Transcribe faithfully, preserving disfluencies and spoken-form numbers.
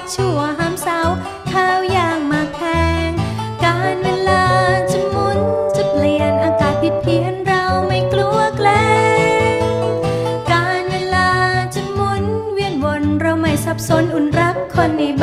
ชั่วห้ามเศร้าข้าวอย่างมากแพงการเวลาจะหมุนจะเปลี่ยนอากาศผิดเพี้ยนเราไม่กลัวแกล้งการเวลาจะหมุนเวียนวนเราไม่สับสนอุ่นรักคนใน